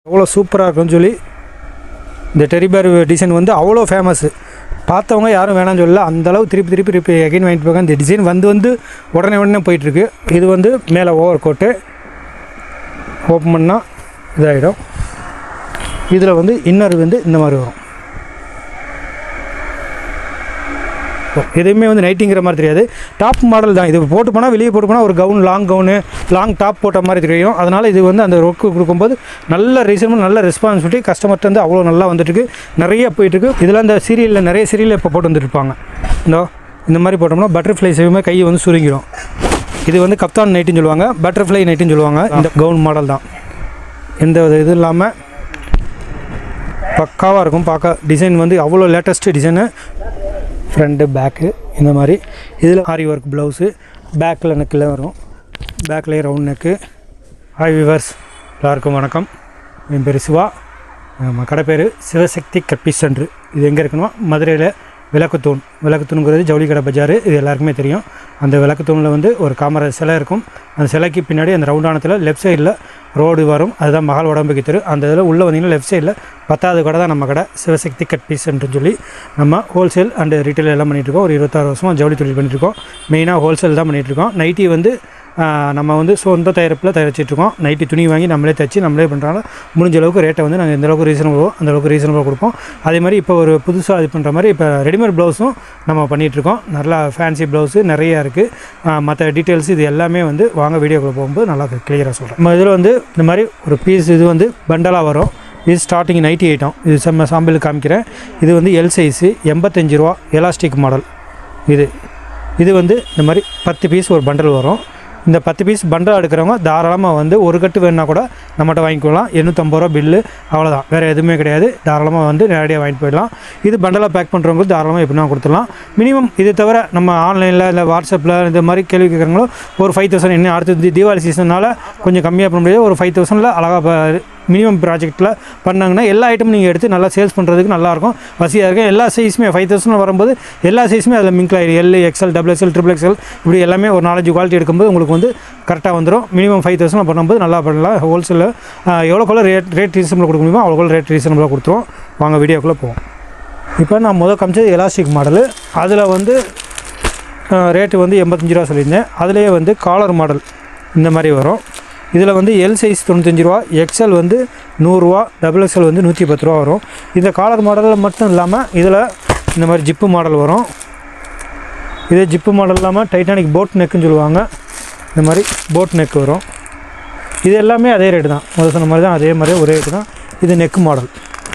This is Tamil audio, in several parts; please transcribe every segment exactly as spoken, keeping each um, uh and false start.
அவ்வளோ சூப்பராக இருக்குன்னு சொல்லி இந்த டெடி பேர் டிசைன் வந்து அவ்வளோ ஃபேமஸ்ஸு. பார்த்தவங்க யாரும் வேணாம்னு சொல்லல, அந்தளவு திருப்பி திருப்பி திருப்பி எகைன் வாங்கிட்டு போங்க. இந்த டிசைன் வந்து வந்து உடனே உடனே போயிட்டுருக்கு. இது வந்து மேலே ஓவர் கோட்டு ஓப்பன் பண்ணால் இதாகிடும். இதில் வந்து இன்னர் வந்து இந்த மாதிரி வரும். எதுவுமே வந்து நைட்டிங்கிற மாதிரி தெரியாது, டாப் மாடல் தான். இது போட்டு போனால் வெளியே போட்டு போனால் ஒரு gown, long gown, long top போட்ட மாதிரி தெரியும். அதனால் இது வந்து அந்த ஒர்க்கு கொடுக்கும்போது நல்ல ரீசனபிள், நல்ல ரெஸ்பான்சிபிலிட்டி, கஸ்டமர்கிட்ட வந்து அவ்வளோ நல்லா வந்துட்டுருக்கு, நிறைய போயிட்டுருக்கு. இதில் இந்த சீரியலில் நிறைய சீரியல் இப்போ போட்டு வந்துட்டுருப்பாங்க. இந்த இந்த மாதிரி போட்டோம்னா பட்டர்ஃப்ளை செய்யுமே கையை வந்து சுருங்கிடும். இது வந்து கப்தான் நைட்டுன்னு சொல்லுவாங்க, பட்டர்ஃப்ளை நைட்டுன்னு சொல்லுவாங்க. இந்த கவுன் மாடல் தான், எந்த இது இல்லாமல் பக்காவாக இருக்கும். பார்க்க டிசைன் வந்து அவ்வளோ லேட்டஸ்ட்டு டிசைனு. ஃப்ரண்ட்டு பேக்கு இந்த மாதிரி. இதில் ஆரி ஒர்க் ப்ளவுஸு, பேக்கில் நெக்கில் வரும், பேக்லேயே ரவுண்ட் நெக்கு. ஹாய் விவர்ஸ், எல்லாருக்கும் வணக்கம். என் பேர் சிவா, நம்ம கடை பேர் சிவசக்தி கற்பி சென்ட்ரு. இது எங்கே இருக்குன்னா மதுரையில் விளக்குத்தூண். விளக்குத்தூணுங்கிறது ஜவுளி கடை பஜார், இது எல்லாருக்குமே தெரியும். அந்த விளக்குத்தூணில் வந்து ஒரு காமராஜ் சிலை இருக்கும். அந்த சிலைக்கு பின்னாடி அந்த ரவுண்டானத்தில் லெஃப்ட் சைடில் ரோடு வரும், அதுதான் மகால் உடம்புக்கு தெரு. அந்த இதில் உள்ளே வந்தீங்கன்னா லெஃப்ட் சைடில் பத்தாவது கடை தான் நம்ம கடை, சிவசக்தி கட் பீஸ்ன்னு சொல்லி. நம்ம ஹோல்சேல் அண்டு ரீட்டைல் எல்லாம் பண்ணிகிட்ருக்கோம். ஒரு இருபத்தாறு வருஷமாக ஜவுளி தொழில் பண்ணிகிட்ருக்கோம். மெயினாக ஹோல்சேல் தான் பண்ணிகிட்ருக்கோம். நைட்டி வந்து நம்ம வந்து சொந்த தயாரிப்பில் தயாரிச்சிட்ருக்கோம். நைட்டி துணி வாங்கி நம்மளே தைச்சி நம்மளே பண்ணுறாங்க. முடிஞ்ச அளவுக்கு ரேட்டை வந்து நாங்கள் எந்தளவுக்கு ரீசனபிளோ அந்தளவுக்கு ரீசனபிளாக கொடுப்போம். அதே மாதிரி இப்போ ஒரு புதுசாக இது பண்ணுற மாதிரி இப்போ ரெடிமேட் ப்ளவுஸும் நம்ம பண்ணிகிட்ருக்கோம். நல்லா ஃபேன்சி ப்ளவுஸு நிறையா இருக்குது. மற்ற டீட்டெயில்ஸ் இது எல்லாமே வந்து வாங்க வீடியோக்குள்ளே போகும்போது நல்லா கிளியராக சொல்கிறேன். நம்ம இதில் வந்து இந்த மாதிரி ஒரு பீஸ் இது வந்து பண்டலாக வரும். இது ஸ்டார்டிங் நைட்டி ஐட்டம். இது செம்ம சாம்பிள் காமிக்கிறேன். இது வந்து எல் சைஸு, எண்பத்தஞ்சு ரூபா, எலாஸ்டிக் மாடல். இது இது வந்து இந்த மாதிரி பத்து பீஸ் ஒரு பண்டல் வரும். இந்த பத்து பீஸ் பண்டல் எடுக்கிறவங்க தாராளமாக வந்து ஒரு கட்டு வேணுன்னா கூட நம்மகிட்ட வாங்கிக்கலாம். எண்ணூற்றம்பது ரூபா பில்லு, அவ்வளோதான், வேறு எதுவுமே கிடையாது. தாராளமாக வந்து நேரடியாக வாங்கிட்டு போயிடலாம். இது பண்டலாக பேக் பண்ணுறவங்களுக்கு தாராளமாக எப்படின்னா கொடுத்துடலாம். மினிமம் இது தவிர நம்ம ஆன்லைனில் இல்லை வாட்ஸ்அப்பில் இந்த மாதிரி கேள்வி கேட்குறவங்களும் ஒரு ஃபைவ் தௌசண்ட் இன்னும் அடுத்து தீபாவளி சீசனால் கொஞ்சம் கம்மியாக பண்ண முடியாது. ஒரு ஃபைவ் தௌசண்டில் அழகாக மினிமம் ப்ராஜெக்ட்டில் பண்ணாங்கன்னா எல்லா ஐட்டமும் நீங்கள் எடுத்து நல்லா சேல்ஸ் பண்ணுறதுக்கு நல்லாயிருக்கும், வசதியாக இருக்கும். எல்லா சைஸுமே ஃபைவ் தௌசண்ட் வரும்போது எல்லா சைஸுமே அதில் மிங்க் ஆகிடும். L, XL, double XL, triple XL இப்படி எல்லாமே ஒரு நாலஞ்சு குவாலிட்டி எடுக்கும்போது உங்களுக்கு வந்து கரெக்டாக வந்துடும். மினிமம் ஃபைவ் தௌசண்ட் பண்ணும்போது நல்லா பண்ணலாம். ஹோல்சேலில் எவ்வளோக்குள்ள ரேட் ரேட் ரீசனபிளாக கொடுக்க முடியுமோ அவ்வளோக்குள்ள ரேட் ரீசனபிளாக கொடுத்துருவோம். வாங்க வீடியோக்குள்ளே போவோம். இப்போ நான் முதல் காமிச்சது எலாஸ்டிக் மாடலு. அதில் வந்து ரேட்டு வந்து எண்பத்தஞ்சு ரூபா சொல்லியிருந்தேன். அதிலேயே வந்து காலர் மாடல் இந்த மாதிரி வரும். இதில் வந்து எல் சைஸ் தொண்ணூத்தஞ்சு ரூபா, எக்ஸ்எல் வந்து நூறுரூவா, டபுள் எக்ஸ்எல் வந்து நூற்றி பத்து ரூபா வரும். இந்த காலர் மாடலில் மட்டும் இல்லாமல் இதில் இந்த மாதிரி ஜிப்பு மாடல் வரும். இதே ஜிப்பு மாடல் இல்லாமல் டைட்டானிக் போட் நெக்குன்னு சொல்லுவாங்க. இந்த மாதிரி போட் நெக் வரும். இது எல்லாமே அதே ரேட்டு தான், முதல் சொன்ன மாதிரி தான், அதே மாதிரி ஒரே ரேட்டு தான். இது நெக்கு மாடல்.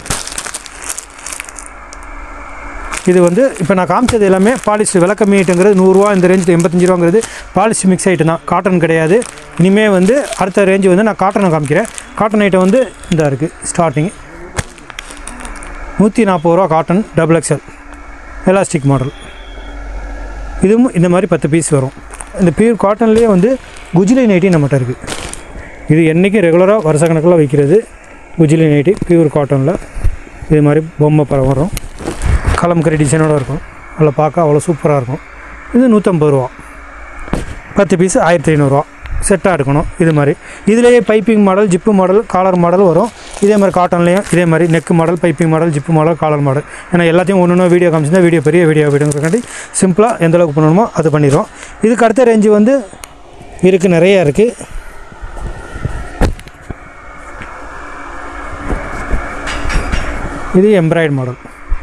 இது வந்து இப்போ நான் காமிச்சது எல்லாமே பாலிஷ் விலை கம்மி ஐட்டங்கிறது நூறுரூவா, இந்த ரேஞ்சு எண்பத்தஞ்சு ரூபாங்கிறது பாலிஷ் மிக்ஸ் ஐட்டம் தான், காட்டன் கிடையாது. இனிமேல் வந்து அடுத்த ரேஞ்சு வந்து நான் காட்டனை காமிக்கிறேன். காட்டன் ஐட்டம் வந்து இந்த இருக்குது ஸ்டார்டிங் நூற்றி நாற்பது ரூபா cotton, double XL elastic model. இதுவும் இந்த மாதிரி பத்து பீஸ் வரும். இந்த பியூர் காட்டன்லேயே வந்து குஜிலி நைட்டி நம்மகிட்ட இருக்குது. இது என்றைக்கும் ரெகுலராக வருஷ கணக்கில் வைக்கிறது குஜிலி நைட்டி பியூர் காட்டனில். இது மாதிரி பொம்மை படம் வரும், கலம்கரி டிசைனோடு இருக்கும். அதில் பார்க்க அவ்வளோ சூப்பராக இருக்கும். இது நூற்றம்பது ரூபா, பத்து பீஸு ஆயிரத்தி ஐநூறுரூவா செட்டாக இருக்கணும். இது மாதிரி இதிலேயே piping model, zip model, collar model வரும். இதே மாதிரி காட்டன்லேயும் இதே மாதிரி neck model, piping model, zip model, collar model. ஏன்னா எல்லாத்தையும் ஒன்று ஒன்று வீடியோ காமிச்சிருந்தா வீடியோ பெரிய வீடியோ வீடியோங்கிறக்காண்டி சிம்பிளாக எந்த அளவுக்கு பண்ணணுமோ அது பண்ணிடுவோம். இதுக்கு அடுத்த ரேஞ்சு வந்து இருக்குது, நிறையா இருக்குது. இது எம்ப்ராய்டு மாடல்.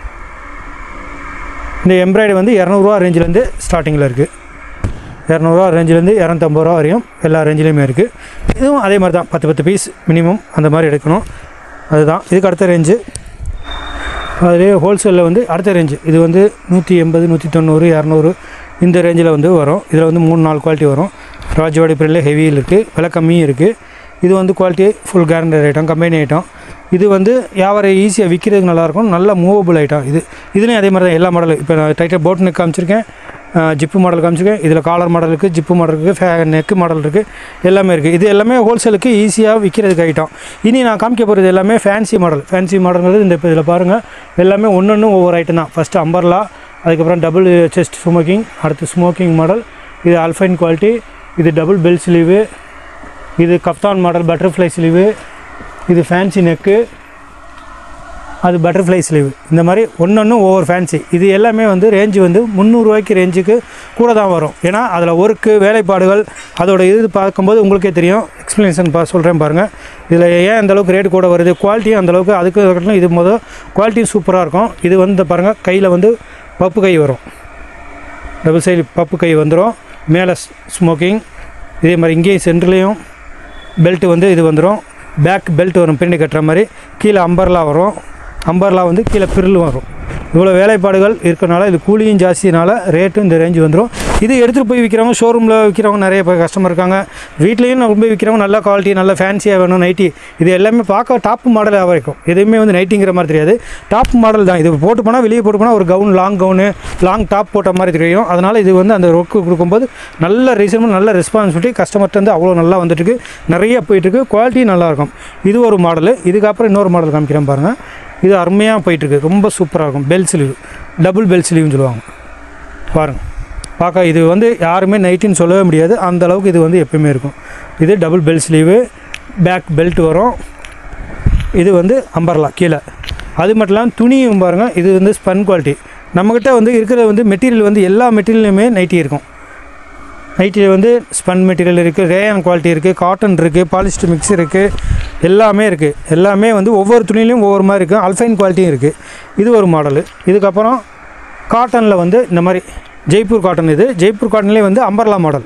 இந்த எம்ப்ராய்டு வந்து இரநூறுவா ரேஞ்சிலேருந்து ஸ்டார்டிங்கில் இருக்குது. இரநூறுவா ரேஞ்சிலேருந்து இரநூத்தம்பது ரூபா வரையும் எல்லா ரேஞ்சிலையுமே இருக்குது. இதுவும் அதே மாதிரி தான், பத்து பத்து பீஸ் மினிமம் அந்த மாதிரி எடுக்கணும். அதுதான் இதுக்கு அடுத்த ரேஞ்சு. அதுலேயே ஹோல்சேலில் வந்து அடுத்த ரேஞ்சு இது வந்து நூற்றி எண்பது, நூற்றி தொண்ணூறு, இரநூறு இந்த ரேஞ்சில் வந்து வரும். இதில் வந்து மூணு நாலு குவாலிட்டி வரும். ராஜவாடி பிரில் ஹெவியில் இருக்குது, விலை கம்மியும் இருக்குது. இது வந்து quality full guaranteed item, company item. இது வந்து வியாபாரம் ஈஸியாக விற்கிறதுக்கு நல்லாயிருக்கும், நல்ல மூவபிள் ஐட்டம். இது இதுலேயும் அதே மாதிரி தான் எல்லா மாடலும். இப்போ நான் டைட்டாக போட் நெக் காமிச்சிருக்கேன், ஜிப்பு மாடல் காமிச்சிருக்கேன். இதில் காலர் மாடல் இருக்குது, ஜிப்பு மாடல் இருக்குது, ஃபே நெக்கு மாடல் இருக்குது, எல்லாமே இருக்குது. இது எல்லாமே ஹோல்சேலுக்கு ஈஸியாக விற்கிறதுக்கு ஐட்டம். இனி நான் காமிக்க போகிறது எல்லாமே ஃபேன்சி மாடல். ஃபேன்சி மாடல்ங்கிறது இந்த இப்போ இதில் பாருங்கள், எல்லாமே ஒன்று ஒன்று ஒவ்வொரு ஐட்டம் தான். ஃபஸ்ட்டு அம்பர்லா, அதுக்கப்புறம் டபுள் செஸ்ட் ஸ்மோக்கிங், அடுத்து ஸ்மோக்கிங் மாடல், இது அல்ஃபைன் குவாலிட்டி, இது டபுள் பெல் ஸ்லீவு, இது கப்தான் மாடல் பட்டர்ஃப்ளை ஸ்லீவு, இது ஃபேன்சி நெக்கு, அது பட்டர்ஃப்ளை ஸ்லீவ். இந்த மாதிரி ஒன்று ஒன்று ஒவ்வொரு ஃபேன்சி. இது எல்லாமே வந்து ரேஞ்சு வந்து முந்நூறுரூவாய்க்கு ரேஞ்சுக்கு கூட தான் வரும். ஏன்னா அதில் ஒர்க்கு வேலைப்பாடுகள் அதோட இது பார்க்கும்போது உங்களுக்கே தெரியும். எக்ஸ்ப்ளனேஷன் பா சொல்கிறேன் பாருங்கள். இதில் ஏன் அந்தளவுக்கு ரேட் கூட வருது, குவாலிட்டியும் அந்தளவுக்கு அதுக்கு இது முதல் குவாலிட்டியும் சூப்பராக இருக்கும். இது வந்து பாருங்கள், கையில் வந்து பப்பு கை வரும், டபுள் சைடு பப்பு கை வந்துடும். மேலே ஸ்மோக்கிங், இதே மாதிரி இங்கேயும் சென்டர்லேயும் பெல்ட்டு வந்து இது வந்துடும். பேக் பெல்ட் வரும் பின்னாடி கட்டுற மாதிரி. கீழே அம்பர்லா வரும். அம்பர்லா வந்து கீழே பிரில் வரும். இவ்வளோ வேலைப்பாடுகள் இருக்கிறனால இது கூலியும் ஜாஸ்தினால ரேட்டும் இந்த ரேஞ்சு வந்துடும். இது எடுத்துகிட்டு போய் விற்கிறவங்க, ஷோரூமில் விற்கிறவங்க நிறைய பேர் கஸ்டமர் இருக்காங்க. வீட்லேயும் ரொம்ப விற்கிறவங்க நல்ல குவாலிட்டி நல்ல ஃபேன்சியாக வேணும் நைட்டி. இது எல்லாமே பார்க்க டாப் மாடலாக இருக்கும். எதுவுமே வந்து நைட்டிங்கிற மாதிரி தெரியாது, டாப் மாடல் தான். இது போட்டு போனால் வெளியே போட்டு போனால் ஒரு gown, long gown, long top போட்ட மாதிரி தெரியும். அதனால் இது வந்து அந்த ஒர்க்கு கொடுக்கும்போது நல்ல ரீசனபிள், நல்ல ரெஸ்பான்சிபிலிட்டி கஸ்டமர்கிட்ட வந்து அவ்வளோ நல்லா வந்துட்டுருக்கு. நிறைய போயிட்டுருக்கு, குவாலிட்டி நல்லாயிருக்கும். இது ஒரு மாடலு. இதுக்கப்புறம் இன்னொரு மாடல் காமிக்கிறேன் பாருங்கள். இது அருமையாக போயிட்டுருக்கு, ரொம்ப சூப்பராக இருக்கும். பெல் ஸ்லீவ், டபுள் பெல் ஸ்லீவ்னு சொல்லுவாங்க பாருங்கள். பார்க்க இது வந்து யாருமே நைட்டின்னு சொல்லவே முடியாது, அந்த அளவுக்கு இது வந்து எப்பயுமே இருக்கும். இது double bell sleeve, back belt வரும். இது வந்து அம்பர்லா கீழே. அது மட்டும் இல்லாமல் துணியும் பாருங்கள், இது வந்து ஸ்பன் குவாலிட்டி. நம்மக்கிட்ட வந்து இருக்கிற வந்து மெட்டீரியல் வந்து எல்லா மெட்டீரியலுமே நைட்டி இருக்கும். நைட்டியில் வந்து ஸ்பன் மெட்டீரியல் இருக்குது, ரேயான் குவாலிட்டி இருக்குது, காட்டன் இருக்குது, பாலிஸ்டர் மிக்ஸ் இருக்குது, எல்லாமே இருக்குது. எல்லாமே வந்து ஒவ்வொரு துணியிலையும் ஒவ்வொரு மாதிரி இருக்குது. அல்ஃபைன் குவாலிட்டியும் இருக்குது. இது ஒரு மாடலு. இதுக்கப்புறம் காட்டனில் வந்து இந்த மாதிரி ஜெய்ப்பூர் காட்டன். இது ஜெய்ப்பூர் காட்டன்லேயே வந்து அம்பர்லா மாடல்.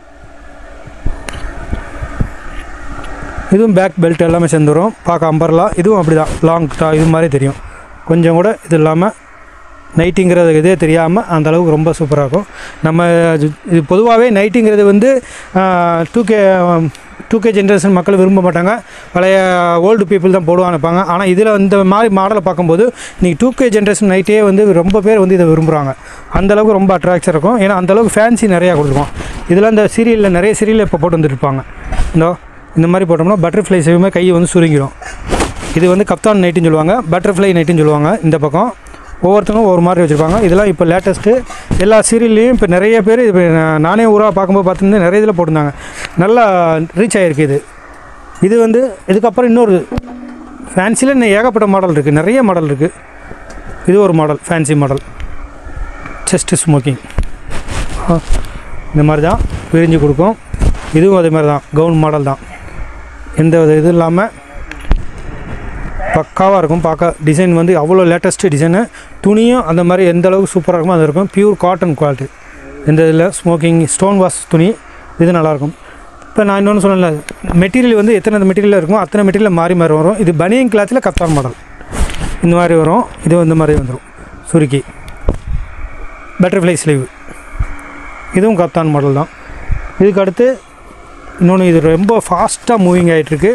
இதுவும் பேக் பெல்ட் எல்லாமே சேர்ந்து வரும். பார்க்க அம்பர்லா. இதுவும் அப்படி தான், லாங் டா இது மாதிரி தெரியும். கொஞ்சம் கூட இது இல்லாமல் நைட்டிங்கிறது இதே தெரியாமல் அந்தளவுக்கு ரொம்ப சூப்பராக இருக்கும். நம்ம இது பொதுவாகவே நைட்டிங்கிறது வந்து two K two K generation மக்கள் விரும்ப மாட்டாங்க, பழைய ஓல்டு பீப்புள் தான் போடுவான்னு இருப்பாங்க. ஆனால் இதில் இந்த மாதிரி மாடலை பார்க்கும்போது இன்றைக்கி டூ கே ஜென்ரேஷன் நைட்டே வந்து ரொம்ப பேர் வந்து இதை விரும்புகிறாங்க. அந்தளவுக்கு ரொம்ப அட்ராக்ஷன் இருக்கும். ஏன்னா அந்தளவுக்கு ஃபேன்சி நிறையா கொடுத்துருக்கோம். இதில் இந்த சீரியலில் நிறைய சீரியலில் இப்போ போட்டு வந்துருப்பாங்க. இந்த இந்த மாதிரி போட்டோம்னா பட்டர்ஃப்ளை செய்யுமே கையை வந்து சுருங்கிடும். இது வந்து கப்தான் நைட்டுன்னு சொல்லுவாங்க, பட்டர்ஃப்ளை நைட்டுன்னு சொல்லுவாங்க. இந்த பக்கம் ஒவ்வொருத்தரும் ஒவ்வொரு மாதிரி வச்சுருப்பாங்க. இதெல்லாம் இப்போ லேட்டஸ்ட்டு எல்லா சீரியல்லையும் இப்போ நிறைய பேர் இப்போ நானே ஊராக பார்க்கும்போது பார்த்துருந்து நிறைய இதில் போட்டிருந்தாங்க. நல்லா ரீச் ஆகிருக்கு இது. இது வந்து இதுக்கப்புறம் இன்னொரு ஃபேன்சியில் இன்னும் ஏகப்பட்ட மாடல் இருக்குது, நிறைய மாடல் இருக்குது. இது ஒரு model, fancy model, chest smocking. இந்த மாதிரி தான் விரிஞ்சு கொடுக்கும். இதுவும் அதே மாதிரி தான், கவுன் மாடல் தான். எந்த இது இல்லாமல் பக்காவாக இருக்கும். பார்க்க டிசைன் வந்து அவ்வளோ லேட்டஸ்ட்டு டிசைனு. துணியும் அந்த மாதிரி எந்த அளவுக்கு சூப்பராக இருக்குமோ அது இருக்கும். Pure cotton quality. எந்த இதில் ஸ்மோக்கிங் ஸ்டோன் வாஷ் துணி இது நல்லாயிருக்கும். இப்போ நான் இன்னொன்று சொன்னேன்ல, மெட்டீரியல் வந்து எத்தனை மெட்டீரியல் இருக்குமோ அத்தனை மெட்டீரியல் மாறி மாறி வரும். இது பனியன் கிளாத்தில் கப்தான் மாடல் இந்த மாதிரி வரும். இது இந்த மாதிரி வந்துடும் சுருக்கி. பட்டர்ஃப்ளை ஸ்லீவ், இதுவும் கப்தான் மாடல் தான். இதுக்கு அடுத்து இன்னொன்று, இது ரொம்ப ஃபாஸ்ட்டாக மூவிங் ஆகிட்டுருக்கு,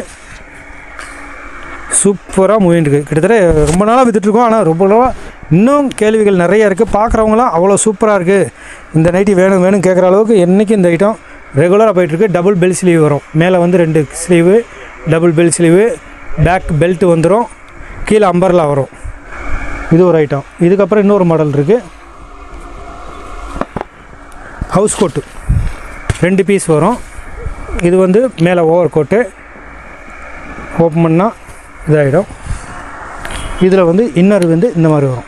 சூப்பராக மூவிங் இருக்குது. கிட்டத்தட்ட ரொம்ப நாளாக விற்றுட்ருக்கோம். ஆனால் ரொம்ப நாளாக இன்னும் கேள்விகள் நிறைய இருக்குது. பார்க்குறவங்களாம் அவ்வளோ சூப்பராக இருக்குது, இந்த நைட்டி வேணும் வேணும் கேட்குற அளவுக்கு என்றைக்கு இந்த ஐட்டம் ரெகுலராக போயிட்டுருக்கு. டபுள் பெல் ஸ்லீவ் வரும். மேலே வந்து ரெண்டு sleeve, double bell sleeve, back belt வந்துடும், கீழே அம்பர்லா வரும். இது ஒரு ஐட்டம். இதுக்கப்புறம் இன்னொரு மாடல் இருக்குது, ஹவுஸ் கோட்டு. ரெண்டு பீஸ் வரும். இது வந்து மேலே ஓவர் கோட்டு, ஓப்பன் பண்ணால் இதாகிடும். இதில் வந்து இன்னர் வந்து இந்த மாதிரி வரும்.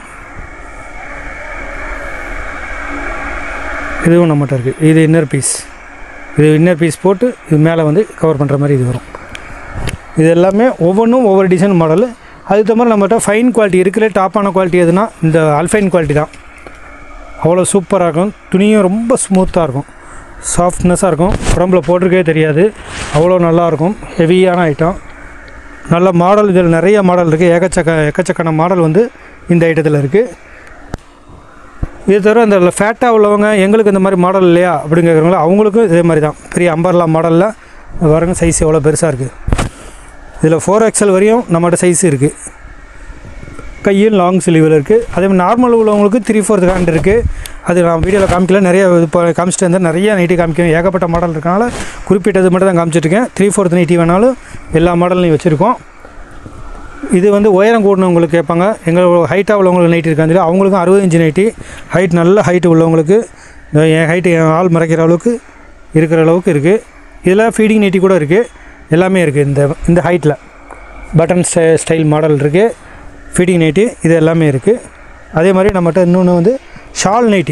இதுவும் நம்மகிட்ட இருக்குது. இது இன்னர் பீஸ். இது இன்னர் பீஸ் போட்டு இது மேலே வந்து கவர் பண்ணுற மாதிரி இது வரும். இது எல்லாமே ஒவ்வொன்றும் ஒவ்வொரு டிசைன் மாடலு. அதுக்கு மாதிரி நம்மகிட்ட ஃபைன் குவாலிட்டி இருக்கிற டாப்பான குவாலிட்டி எதுனா இந்த அல்ஃபைன் குவாலிட்டி தான். அவ்வளோ சூப்பராக இருக்கும். துணியும் ரொம்ப ஸ்மூத்தாக இருக்கும், சாஃப்ட்னஸாக இருக்கும். உடம்புல போட்டிருக்கே தெரியாது, அவ்வளோ நல்லாயிருக்கும். ஹெவியான ஐட்டம், நல்ல மாடல். இதில் நிறைய மாடல் இருக்குது, ஏக்கச்சக்க எக்கச்சக்கான மாடல் வந்து இந்த ஐட்டத்தில் இருக்குது. இது தவிர இந்த ஃபேட்டாக உள்ளவங்க, எங்களுக்கு இந்த மாதிரி மாடல் இல்லையா அப்படின்னு கேட்குறவங்களா, அவங்களுக்கும் இதே மாதிரி தான். பெரிய அம்பர்லா மாடலில் பாருங்க, சைஸ் எவ்வளோ பெருசாக இருக்குது. இதில் ஃபோர் எக்ஸ்எல் வரையும் நம்மகிட்ட சைஸ் இருக்குது. கையும் லாங் ஸ்லீவில் இருக்குது. அதே மாதிரி நார்மல் உள்ளவங்களுக்கு த்ரீ ஃபோர்த் ஹேண்ட் இருக்குது. அது நான் வீடியோவில் காமிக்கல, நிறைய இப்போ காமிச்சிட்டு இருந்தால் நிறைய நைட்டி காமிக்கணும். ஏகப்பட்ட மாடல் இருக்கனால குறிப்பிட்டது மட்டும் தான் காமிச்சிட்ருக்கேன். த்ரீ ஃபோர்த் நைட்டி வேணாலும் எல்லா மாடல்லையும் வச்சுருக்கோம். இது வந்து உயரம் கூடனவங்களுக்கு கேட்பாங்க, எங்கள் ஹைட்டாக உள்ளவங்களுக்கு நைட்டி இருக்கான்னு சொல்லி, அவங்களுக்கும் அறுபது இன்ச்சு நைட்டி, ஹைட் நல்ல ஹைட்டு உள்ளவங்களுக்கு, என் ஹைட்டு என் ஆள் மறைக்கிற அளவுக்கு இருக்கிற அளவுக்கு இருக்குது. இதில் ஃபீடிங் நைட்டி கூட இருக்குது, எல்லாமே இருக்குது இந்த இந்த ஹைட்டில். பட்டன் ஸ்டைல் மாடல் இருக்குது. ஃபீடிங் நைட்டி இது எல்லாமே இருக்குது. அதே மாதிரி நம்மகிட்ட இன்னொன்று வந்து ஷால் நைட்டி,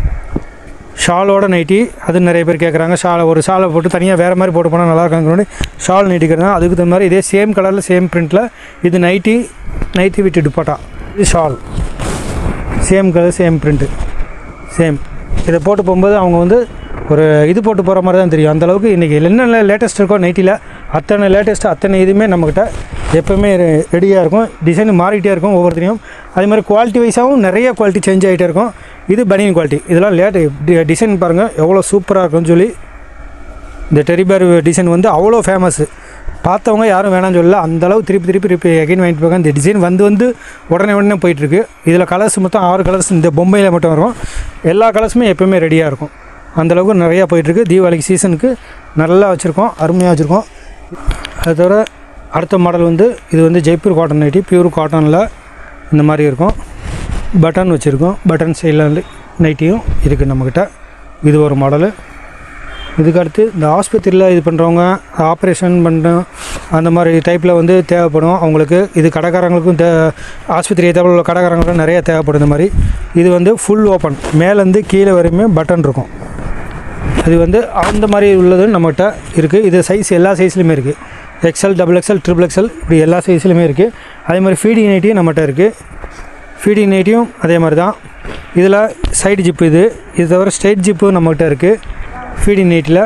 ஷாலோட நைட்டி அது நிறைய பேர் கேட்குறாங்க. ஷாலை ஒரு ஷாலை போட்டு தனியாக வேறு மாதிரி போட்டு போனால் நல்லா இருக்காங்க. ஷால் நைட்டிக்கிறதுனா அதுக்கு தகுந்த மாதிரி இதே சேம் கலரில் சேம் பிரிண்ட்டில் இது நைட்டி, நைட்டி விட்டு துப்பட்டா, இது shawl same colour same print same. இதை போட்டு போகும்போது அவங்க வந்து ஒரு இது போட்டு போகிற மாதிரி தான் தெரியும். அந்தளவுக்கு இன்றைக்கி என்னென்ன லேட்டஸ்ட் இருக்கோ நைட்டியில் அத்தனை லேட்டஸ்ட்டு அத்தனை இதுவுமே நம்மக்கிட்ட எப்போவுமே ரெடியாக இருக்கும். டிசைன் மாறிக்கிட்டே இருக்கும் ஒவ்வொருத்தரையும். அதே மாதிரி குவாலிட்டி வைஸாகவும் நிறைய குவாலிட்டி சேஞ்ச் ஆகிட்டே இருக்கும். இது பனியன் குவாலிட்டி. இதெல்லாம் லேட்டு டிசைன் பாருங்கள் எவ்வளோ சூப்பராக இருக்குன்னு சொல்லி. இந்த டெரிபேர் டிசைன் வந்து அவ்வளோ ஃபேமஸ்ஸு. பார்த்தவங்க யாரும் வேணாம்னு சொல்லல, அந்தளவு திருப்பி திருப்பி திருப்பி எகைன் வாங்கிட்டு போங்க. இந்த டிசைன் வந்து வந்து உடனே உடனே போயிட்டுருக்கு. இதில் கலர்ஸ் மொத்தம் ஆறு கலர்ஸ் இந்த பொம்மையில் மட்டும் வரும். எல்லா கலர்ஸுமே எப்போவுமே ரெடியாக இருக்கும். அந்தளவுக்கு நிறையா போயிட்டுருக்கு. தீபாவளிக்கு சீசனுக்கு நல்லா வச்சுருக்கோம், அருமையாக வச்சுருக்கோம். அது தவிர அடுத்த மாடல் வந்து இது வந்து ஜெய்ப்பூர் காட்டன் நைட்டி, பியூர் காட்டனில் இந்த மாதிரி இருக்கும். பட்டன் வச்சுருக்கோம், பட்டன் சைடில் நைட்டியும் இருக்குது நம்மக்கிட்ட. இது ஒரு மாடலு. இதுக்கு அடுத்து இந்த ஆஸ்பத்திரியில் இது பண்ணுறவங்க ஆப்ரேஷன் பண்ணுறோம் அந்த மாதிரி டைப்பில் வந்து தேவைப்படும் அவங்களுக்கு. இது கடைக்காரங்களுக்கும் தே ஆஸ்பத்திரி தேவை உள்ள கடைக்காரங்களுக்கும் நிறையா தேவைப்படும் இந்த மாதிரி. இது வந்து ஃபுல் ஓப்பன், மேலேருந்து கீழே வரையுமே பட்டன் இருக்கும். அது வந்து அந்த மாதிரி உள்ளது நம்மகிட்ட இருக்குது. இது சைஸ் எல்லா சைஸ்லையுமே இருக்குது. XL, double XL, triple XL இப்படி எல்லா சைஸ்லையுமே இருக்குது. அதே மாதிரி ஃபீடிங் நைட்டியும் நம்மகிட்ட இருக்குது. ஃபீடிங் நைட்டியும் அதே மாதிரி தான். இதில் சைடு ஜிப்பு இது இது தவிர ஸ்ட்ரெயிட் ஜிப்பு நம்மகிட்ட இருக்குது ஃபீடிங் நைட்டில்.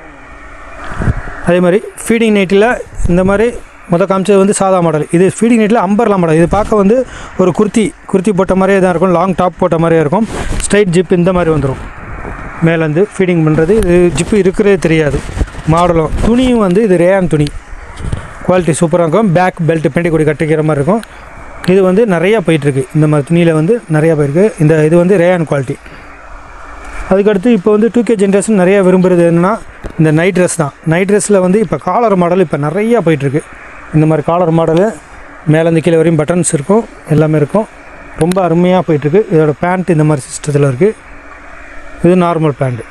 அதே மாதிரி ஃபீடிங் நைட்டில் இந்த மாதிரி மொதல் காமிச்சது வந்து சாதா மாடல். இது ஃபீடிங் நைட்டில் அம்பர்லா மாடல். இது பார்க்க வந்து ஒரு குர்த்தி குர்த்தி போட்ட மாதிரியே தான் இருக்கும். லாங் டாப் போட்ட மாதிரியே இருக்கும். ஸ்ட்ரைட் ஜிப் இந்த மாதிரி வந்துடும். மேலேருந்து ஃபீடிங் பண்ணுறது. இது ஜிப்பு இருக்கிறதே தெரியாது. மாடலும் துணியும் வந்து இது ரேயான் துணி, குவாலிட்டி சூப்பராக இருக்கும். பேக் பெல்ட் பெண்டி கொடி கட்டிக்கிற மாதிரி இருக்கும். இது வந்து நிறையா போயிட்டுருக்கு. இந்த மாதிரி துணியில் வந்து நிறையா போயிருக்கு. இந்த இது வந்து ரேயான் குவாலிட்டி. அதுக்கடுத்து இப்போ வந்து டூ கே ஜென்ரேஷன் நிறையா விரும்புகிறது என்னென்னா இந்த நைட் ட்ரெஸ் தான். நைட் ட்ரெஸ்ஸில் வந்து இப்போ காலர் மாடல் இப்போ நிறையா போயிட்டுருக்கு. இந்த மாதிரி காலர் மாடலு மேலேருந்து கீழே வரையும் பட்டன்ஸ் இருக்கும், எல்லாமே இருக்கும். ரொம்ப அருமையாக போயிட்டுருக்கு. இதோட பேண்ட் இந்த மாதிரி சிஸ்டத்தில் இருக்குது. இது நார்மல் பேண்ட்டு.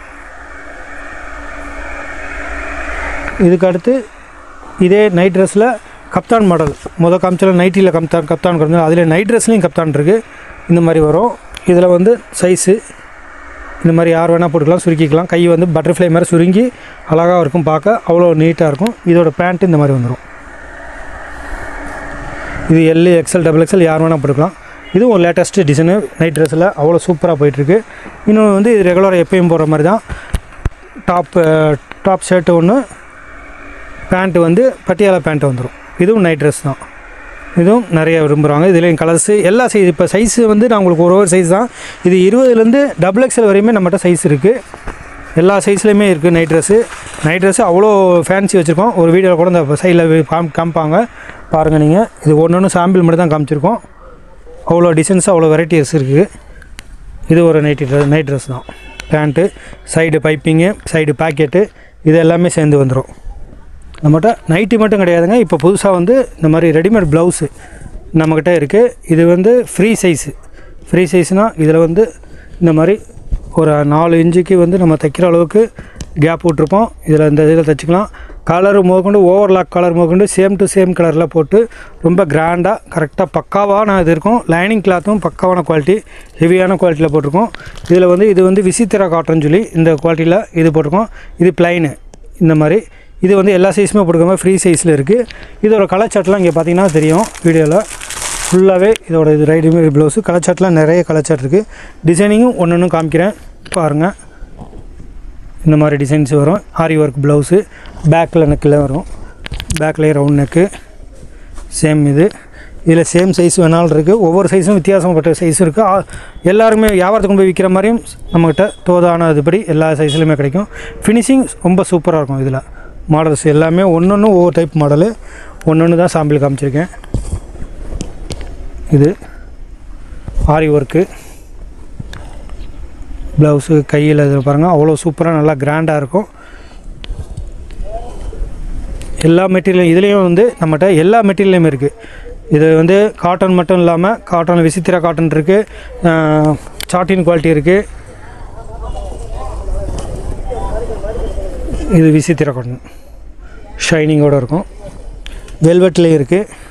இதுக்கு அடுத்து இதே நைட் ட்ரெஸ்ஸில் கப்தான் மாடல். மொதல் காமிச்சாலும் நைட்டியில் கப்தான் கப்தான் கொடுங்க. அதில் நைட் ட்ரெஸ்லேயும் கப்தான் இருக்குது. இந்த மாதிரி வரும். இதில் வந்து சைஸு இந்த மாதிரி யார் வேணால் போட்டுக்கலாம், சுருக்கிக்கலாம். கை வந்து பட்டர்ஃப்ளை மாதிரி சுருங்கி அழகாக இருக்கும், பார்க்க அவ்வளோ நீட்டாக இருக்கும். இதோட பேண்ட்டு இந்த மாதிரி வந்துடும். இது எல், எக்ஸ்எல், டபுள் எக்ஸ்எல் யார் வேணால் போட்டுக்கலாம். இதுவும் ஒரு லேட்டஸ்ட்டு டிசைனு நைட் ட்ரெஸ்ஸில் அவ்வளோ சூப்பராக போயிட்டுருக்கு. இன்னொன்று வந்து இது ரெகுலராக எப்பயும் போடுற மாதிரி தான். டாப் டாப் ஷர்ட்டு ஒன்று, பேண்ட்டு வந்து பட்டியாலா பேண்ட்டு வந்துடும். இதுவும் நைட் ட்ரெஸ் தான். இதுவும் நிறைய விரும்புகிறாங்க. இதுலேயும் கலர்ஸு எல்லா சைஸ். இப்போ சைஸு வந்து நான் உங்களுக்கு ஒரு ஒரு சைஸ் தான். இது இருபதுலேருந்து டபுள் எக்ஸ்எல் வரையுமே நம்மகிட்ட சைஸ் இருக்குது. எல்லா சைஸ்லேயுமே இருக்குது நைட் ட்ரெஸ்ஸு. நைட் ட்ரெஸ்ஸு அவ்வளோ ஃபேன்சி வச்சுருக்கோம். ஒரு வீடியோவில் கூட இந்த சைடில் காம் காமிப்பாங்க பாருங்கள் நீங்கள். இது ஒன்று ஒன்று சாம்பிள் மட்டும் தான் காமிச்சிருக்கோம். அவ்வளோ டிசைன்ஸ், அவ்வளோ வெரைட்டிஸ் இருக்குது. இது ஒரு நைட்டி ட்ரெஸ் நைட் ட்ரெஸ் தான். Pant, side piping, side pocket இது எல்லாமே சேர்ந்து வந்துடும். நம்மகிட்ட நைட்டி மட்டும் கிடையாதுங்க. இப்போ புதுசாக வந்து இந்த மாதிரி ரெடிமேட் ப்ளவுஸு நம்மக்கிட்ட இருக்குது. இது வந்து ஃப்ரீ சைஸு. ஃப்ரீ சைஸ்னால் இதில் வந்து இந்த மாதிரி ஒரு நாலு இன்ச்சுக்கு வந்து நம்ம தைக்கிற அளவுக்கு கேப் விட்ருப்போம். இதில் இந்த இதில் தைச்சிக்கலாம். கலர் முதற்கொண்டு ஓவர்லாக் கலர் முதற்கொண்டு சேம் டு சேம் கலரில் போட்டு ரொம்ப கிராண்டாக கரெக்டாக பக்காவான இது இருக்கும். லைனிங் கிளாத்தும் பக்காவான குவாலிட்டி, ஹெவியான குவாலிட்டியில் போட்டிருக்கோம். இதில் வந்து இது வந்து விசித்திரா காட்டன் சொல்லி இந்த குவாலிட்டியில் இது போட்டிருக்கோம். இது ப்ளைனு இந்த மாதிரி. இது வந்து எல்லா சைஸுமே போட்டுக்கோங்க. ஃப்ரீ சைஸில் இருக்குது. இதோட கலர் சார்ட்லாம் இங்கே பார்த்தீங்கன்னா தெரியும் வீடியோவில் ஃபுல்லாகவே. இதோட இது ரெடிமேட் ப்ளவுஸு கலர் சார்ட்லாம் நிறைய கலர் சார்ட் இருக்குது. டிசைனிங்கும் ஒன்று ஒன்று காமிக்கிறேன் பாருங்கள். இந்த மாதிரி டிசைன்ஸ் வரும். ஆரி ஒர்க் ப்ளவுஸு பேக்கில் நெக்கில் வரும். பேக்லேயே ரவுண்ட் நெக்கு சேம். இது இதில் சேம் சைஸ் வேணாலும் இருக்குது. ஒவ்வொரு சைஸும் வித்தியாசப்பட்ட சைஸ் இருக்குது. எல்லாருமே வியாபாரத்துக்கு கொண்டு போய் விற்கிற மாதிரியும் நம்மக்கிட்ட தோதான இதுபடி எல்லா சைஸ்லையுமே கிடைக்கும். ஃபினிஷிங் ரொம்ப சூப்பராக இருக்கும். இதில் மாடல்ஸ் எல்லாமே ஒன்று ஒன்று ஒவ்வொரு டைப் மாடலு ஒன்று ஒன்று தான் சாம்பிள் காமிச்சிருக்கேன். இது ஆரி ஒர்க்கு ப்ளவுஸு கையில் இதில் பாருங்கள் அவ்வளோ சூப்பராக நல்லா கிராண்டாக இருக்கும். எல்லா மெட்டீரியலும் இதுலேயும் வந்து நம்மகிட்ட எல்லா மெட்டீரியலுமே இருக்குது. இது வந்து காட்டன் மட்டும் இல்லாமல் காட்டன் விசித்திரா காட்டன் இருக்குது, சாட்டின் குவாலிட்டி இருக்குது. இது விசித்திரா காட்டன் ஷைனிங்கோடு இருக்கும். வெல்வெட்லேயும் இருக்குது.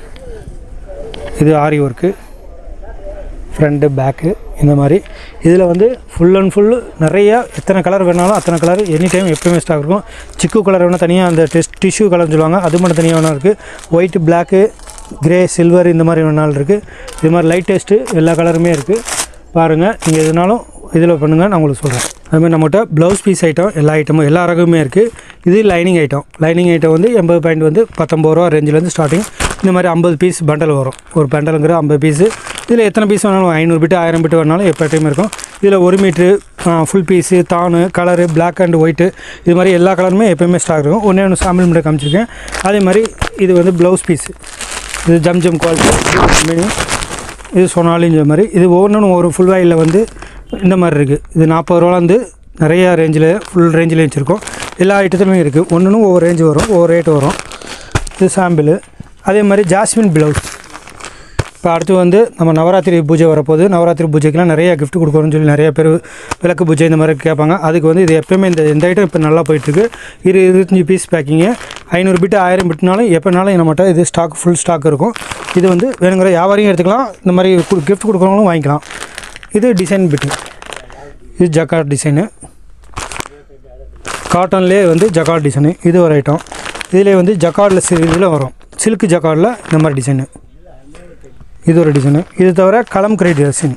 இது ஆரி ஒர்க்கு, ஃப்ரண்ட்டு பேக்கு இந்த மாதிரி. இதில் வந்து ஃபுல் அண்ட் ஃபுல்லு நிறையா எத்தனை கலர் வேணாலும் அத்தனை கலர் எனி டைம் எப்போயுமே ஸ்டாக் இருக்கும். சிக்கு கலர் வேணால் தனியாக அந்த டெஸ்ட் டிஷ்யூ கலர்னு சொல்லுவாங்க, அது மட்டும் தனியாக வேணால் இருக்குது. ஒயிட், பிளாக்கு, கிரே, சில்வர் இந்த மாதிரி வேணாலும் இருக்குது. இது மாதிரி லைட் டெஸ்ட்டு எல்லா கலருமே இருக்குது. பாருங்கள், நீங்கள் எதுனாலும் இதில் பண்ணுங்கள், நான் உங்களுக்கு சொல்கிறேன். அதுமாதிரி நம்மகிட்ட ப்ளவுஸ் பீஸ் ஐட்டம் எல்லா ஐட்டமும் எல்லா ரகமுமே இருக்குது. இது லைனிங் ஐட்டம். லைனிங் ஐட்டம் வந்து எண்பது பாயிண்ட் வந்து பத்தொம்பது ரூபா ரேஞ்சிலேருந்து ஸ்டார்டிங். இந்த மாதிரி ஐம்பது பீஸ் பண்டல் வரும். ஒரு பண்டலுங்கிற ஐம்பது பீஸு. இதில் எத்தனை பீஸ் வேணாலும் ஐநூறு பிட்டு ஆயிரம் பிட்டு வேணாலும் எப்போ டைம் இருக்கும். இதில் ஒரு மீட்ரு, ஃபுல் பீஸு, தானு, கலரு, பிளாக் அண்ட் ஒயிட்டு இது மாதிரி எல்லா கலருமே எப்போயுமே ஸ்டாக் இருக்கும். ஒன்றே ஒன்று சாம்பிள் மட்டும் காமிச்சிருக்கேன். அதே மாதிரி இது வந்து ப்ளவுஸ் பீஸு. இது ஜம் ஜம் குவாலிட்டி, இது சொனாலின்ற மாதிரி. இது ஒவ்வொன்றும் ஒரு ஃபுல் வாயில் வந்து இந்த மாதிரி இருக்குது. இது நாற்பது ரூபாலேருந்து நிறையா ரேஞ்சில் ஃபுல் ரேஞ்சில் வச்சுருக்கோம். எல்லா ஐட்டத்துலையும் இருக்குது. ஒன்றும் ஒவ்வொரு ரேஞ்சு வரும், ஒவ்வொரு ரேட்டு வரும். இது சாம்பிள். அதே மாதிரி ஜாஸ்மின் ப்ளவுஸ். இப்போ அடுத்து வந்து நம்ம நவராத்திரி பூஜை வரப்போது. நவராத்திரி பூஜைக்கெலாம் நிறையா கிஃப்ட் கொடுக்குறோன்னு சொல்லி நிறைய பேர் விளக்கு பூஜை இந்த மாதிரி கேட்பாங்க. அதுக்கு வந்து இது எப்போயுமே இந்த இந்த ஐட்டம் இப்போ நல்லா போயிட்டுருக்கு. இரு இருபத்தஞ்சி பீஸ் பேக்கிங்கு, ஐநூறு பிட்டு ஆயிரம் பிட்டுனாலும் எப்போனாலும் நம்மகிட்ட இது ஸ்டாக் ஃபுல் ஸ்டாக் இருக்கும். இது வந்து வேணுங்கிற வியாபாரியும் எடுத்துக்கலாம், இந்த மாதிரி கிஃப்ட் கொடுக்குறவங்களும் வாங்கிக்கலாம். இது டிசைன் பிட்டு. இது ஜக்கார்ட் டிசைனு, காட்டன்லேயே வந்து ஜக்கார்ட் டிசைனு. இது ஒரு ஐட்டம். இதில் வந்து ஜக்கார்டில் சி இதில் வரும், சில்க் ஜக்கார்டில் இந்த மாதிரி டிசைனு. இது ஒரு டிசைனு. இது தவிர கலம்கரி டிசைன்.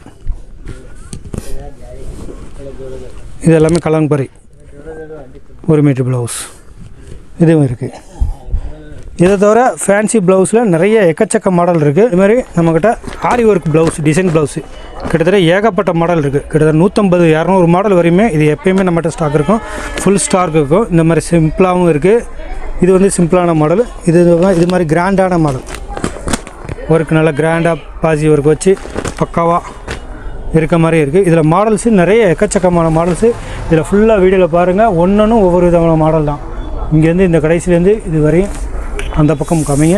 இது எல்லாமே கலம்கரி ஒரு மீட்ரு ப்ளவுஸ் இதுவும் இருக்குது. இதை தவிர ஃபேன்சி ப்ளவுஸில் நிறைய எக்கச்சக்க மாடல் இருக்குது. இதுமாதிரி நம்மக்கிட்ட aari work blouse, design blouse கிட்டத்தட்ட ஏகப்பட்ட மாடல் இருக்குது. கிட்டத்தட்ட நூற்றம்பது இரநூறு மாடல் வரையுமே இது எப்போயுமே நம்மகிட்ட ஸ்டாக் இருக்கும். ஃபுல் ஸ்டாக் இருக்கும். இந்த மாதிரி சிம்பிளாகவும் இருக்குது. இது வந்து சிம்பிளான மாடல். இது இது மாதிரி கிராண்டான மாடல். ஒர்க் நல்லா கிராண்டாக பாசி ஒர்க் வச்சு பக்காவாக இருக்க மாதிரி இருக்குது. இதில் மாடல்ஸு நிறைய எக்கச்சக்கமான மாடல்ஸு. இதில் ஃபுல்லாக வீடியோவில் பாருங்கள். ஒன்றும் ஒவ்வொரு விதமான மாடல் தான். இங்கேருந்து இந்த கடைசிலேருந்து இது வரையும் அந்த பக்கம் கம்மிங்க.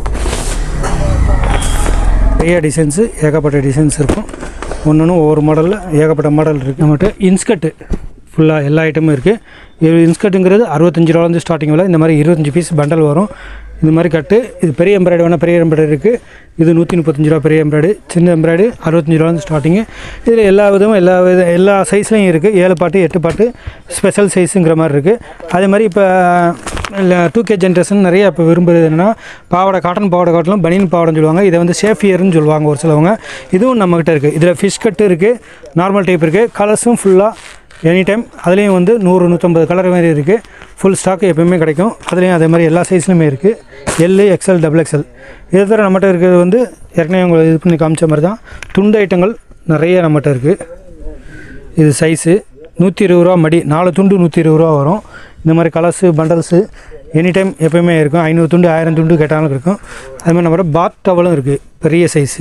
நிறைய டிசைன்ஸு, ஏகப்பட்ட டிசைன்ஸ் இருக்கும். ஒன்றும் ஒவ்வொரு மாடலில் ஏகப்பட்ட மாடல் இருக்குது. நம்மகிட்ட இன்ஸ்கர்ட்டு ஃபுல்லாக எல்லா ஐட்டமும் இருக்குது. இது இன்ஸ்கர்ட்டுங்கிறது அறுபத்தஞ்சி ரூபாலேருந்து ஸ்டார்டிங் விலை. இந்த மாதிரி இருபத்தஞ்சி பீஸ் பண்டல் வரும். இந்த மாதிரி கட்டு. இது பெரிய எம்ப்ராய்டு வேணால் பெரிய எம்ப்ராய்டு இருக்குது. இது நூற்றி முப்பத்தஞ்சு ரூபா பெரிய எம்ப்ராய்டு. சின்ன எம்ப்ராய்டு அறுபத்தஞ்சி ரூபாலேருந்து ஸ்டார்டிங்கு. இதில் எல்லா விதமும் எல்லா வித எல்லா சைஸ்லையும் இருக்குது. ஏழு பாட்டு எட்டு பாட்டு ஸ்பெஷல் சைஸுங்கிற மாதிரி இருக்குது. அதே மாதிரி இப்போ இல்லை டூ கே ஜென்ரேஷன் நிறைய இப்போ விரும்புகிறது என்னென்னா பாவாடை, காட்டன் பாவாடை காட்டிலும் பனியன் பாவாடைன்னு சொல்லுவாங்க. இதை வந்து சேஃபியர்னு சொல்லுவாங்க ஒரு சிலவங்க. இதுவும் நம்மக்கிட்ட இருக்குது. இதில் ஃபிஷ் கட்டு இருக்குது, நார்மல் டைப் இருக்குது. கலர்ஸும் ஃபுல்லாக எனி டைம். அதுலேயும் வந்து நூறு நூற்றம்பது கலர் மாதிரி இருக்குது. ஃபுல் ஸ்டாக் எப்போயுமே கிடைக்கும். அதுலேயும் அதே மாதிரி எல்லா சைஸ்லையுமே இருக்குது. L, XL, double XL. இதை தவிர நம்மகிட்ட இருக்கிறது வந்து ஏற்கனவே உங்களுக்கு இது பண்ணி காமிச்ச மாதிரி தான் துண்டு ஐட்டங்கள் நிறைய நம்மகிட்ட இருக்குது. இது சைஸு நூற்றி இருபது ரூபா மடி, நாலு துண்டு நூற்றி இருபது ரூபா வரும். இந்த மாதிரி கலர்ஸு பண்டல்ஸு எனி டைம் எப்போயுமே இருக்கும். ஐநூறு துண்டு ஆயிரம் துண்டு கேட்டாலும் இருக்கும். அதுமாதிரி நம்மகிட்ட பாத் டவலும் இருக்குது, பெரிய சைஸு.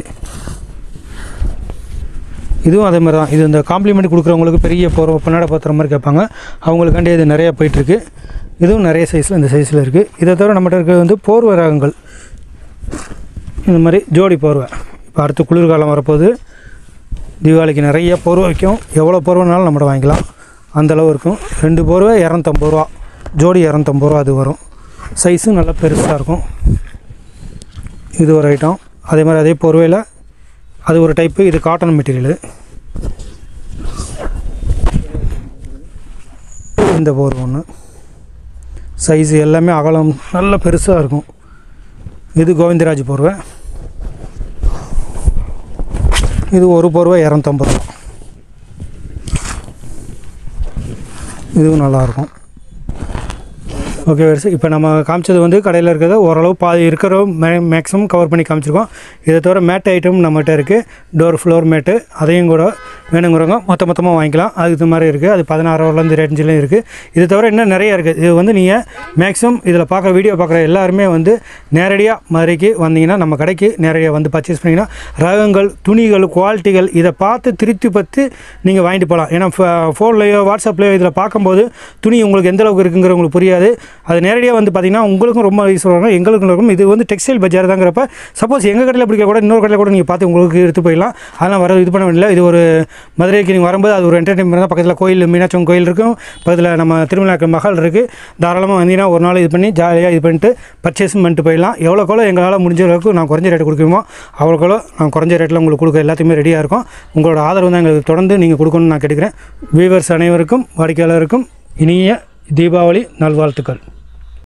இதுவும் அதே மாதிரி தான். இது இந்த காம்ப்ளிமெண்ட் கொடுக்குறவங்களுக்கு பெரிய போகிற பொன்னாடை பாத்திர மாதிரி கேட்பாங்க. அவங்களுக்காண்டி இது நிறையா போயிட்டுருக்கு. இதுவும் நிறைய சைஸில் இந்த சைஸில் இருக்குது. இதை தவிர நம்மகிட்ட இருக்கிறது வந்து போர்வை ரகங்கள். இந்த மாதிரி ஜோடி போர்வை. இப்போ அடுத்து குளிர்காலம் வரப்போகுது. தீபாவளிக்கு நிறைய போர்வை வைக்கும். எவ்வளோ போர்வைனாலும் நம்மகிட்ட வாங்கிக்கலாம், அந்தளவு இருக்கும். ரெண்டு போர்வை இரநூத்தம்பது ரூபா, ஜோடி இரநூத்தம்பது ரூபா அது வரும். சைஸும் நல்லா பெருசாக இருக்கும். இது ஒரு ஐட்டம். அதே மாதிரி அதே போர்வையில் அது ஒரு டைப்பு. இது காட்டன் மெட்டீரியலு. இந்த போர்வை ஒன்று சைஸு எல்லாமே அகலம் நல்ல பெருசாக இருக்கும். இது கோவிந்தராஜ் போர்வை. இது ஒரு போர்வை இரநூத்தம்பது ரூபா. இதுவும் நல்லாயிருக்கும். ஓகே வேறு. இப்போ நம்ம காமிச்சது வந்து கடையில் இருக்கிறத ஓரளவு பாதி இருக்கிற மே மேக்ஸிமம் கவர் பண்ணி காமிச்சிருக்கோம். இதை தவிர மேட் ஐட்டம் நம்மகிட்ட இருக்குது. டோர் ஃப்ளோர் மேட்டு அதையும் கூட வேணுங்கிறவங்க மொத்த மொத்தமாக வாங்கிக்கலாம். அது இது மாதிரி இருக்குது. அது பதினாறுலேருந்து ரேஞ்சிலையும் இருக்குது. இது தவிர இன்னும் நிறைய இருக்குது. இது வந்து நீங்கள் மேக்ஸிமம் இதில் பார்க்குற வீடியோ பார்க்குற எல்லாருமே வந்து நேரடியாக மதுரைக்கு வந்தீங்கன்னா நம்ம கடைக்கு நேரடியாக வந்து பர்ச்சேஸ் பண்ணிங்கன்னா ரகங்கள், துணிகள், குவாலிட்டிகள் இதை பார்த்து திருப்தி பற்றி நீங்கள் வாங்கிட்டு போகலாம். ஏன்னா ஃபோன்லேயோ வாட்ஸ்அப்லேயோ இதில் பார்க்கும்போது துணி உங்களுக்கு எந்தளவுக்கு இருக்குங்கிற உங்களுக்கு புரியாது. அது நேரடியாக வந்து பார்த்திங்கன்னா உங்களுக்கும் ரொம்ப யூஸ்ஃபுல்லாக இருக்கும், எங்களுக்கும் இருக்கும். இது வந்து டெக்ஸ்டைல் பஜார் தாங்கிறப்ப சப்போஸ் எங்கள் கடையில் பிடிக்க கூட இன்னொரு கடையில் கூட நீங்கள் பார்த்து உங்களுக்கு எடுத்து போயிடலாம். அதெல்லாம் வர இது பண்ண வேண்டிய. இது ஒரு மதுரைக்கு நீங்கள் வரும்போது அது ஒரு என்டர்டைன்மெண்ட் தான். பக்கத்தில் கோயில் மீனாட்சி கோயில் இருக்கும், பக்கத்தில் நம்ம திருமலாக்கு மகள் இருக்குது. தாராளமாக வந்தீங்கன்னா ஒரு நாள் இது பண்ணி ஜாலியாக இது பண்ணிட்டு பர்ச்சேஸும் பண்ணிட்டு போயிடலாம். எவ்வளோக்கெவ்வளோ எங்களால் முடிஞ்ச அளவுக்கு நான் குறைஞ்ச ரேட்டு கொடுக்குமோ அவ்வளோக்கெவ்வளோ நான் குறைஞ்ச ரேட்டில் உங்களுக்கு கொடுக்க எல்லாத்தையுமே ரெடியாக இருக்கும். உங்களோட ஆதரவு தான் எங்களுக்கு தொடர்ந்து நீங்கள் கொடுக்கணும்னு நான் கேட்டுக்கிறேன். வியூவர்ஸ் அனைவருக்கும் வாடிக்கையாளருக்கும் இனிய தீபாவளி நல்வாழ்த்துக்கள்.